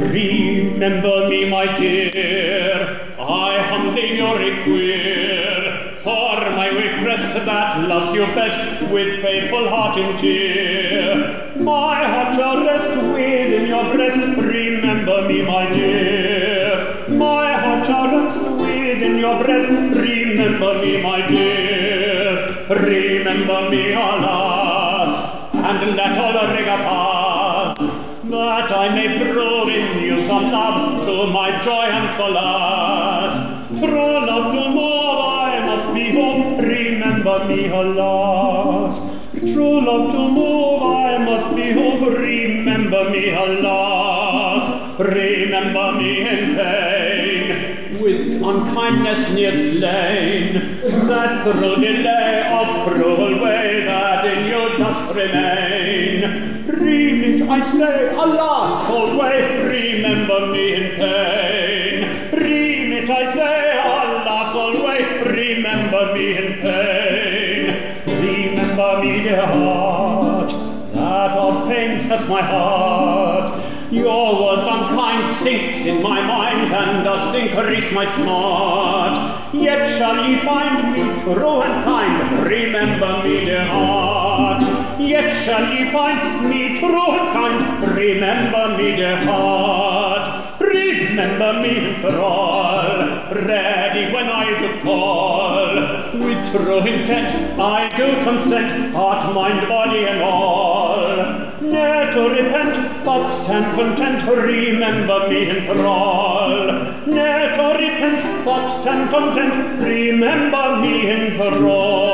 Remember me, my dear, I humbly your require, for my request that loves you best, with faithful heart in tear. My heart shall rest within your breast, remember me, my dear. My heart shall rest within your breast, remember me, my dear. Remember me, alas, and let all rigour pass, that I may prove in you some love to my joy and solace. True love to move I must be home, remember me, alas. True love to move I must be home, remember me, alas. Remember me in pain, with unkindness near slain, that through delay of cruel way that in you dost remain. Remit, I say, alas, always, remember me in pain. Remit, I say, alas, always, remember me in pain. Remember me, dear heart, that of pains has my heart. Your words unkind sinks in my mind, and does increase my smart. Yet shall ye find me true and kind, remember me, dear heart. Yet shall ye find me true and kind, remember me, dear heart. Remember me, thrall, ready when I do call. With true intent I do consent, heart, mind, body, and all. Ne'er to repent, but stand content, remember me in thrall. Ne'er to repent, but stand content, remember me in thrall.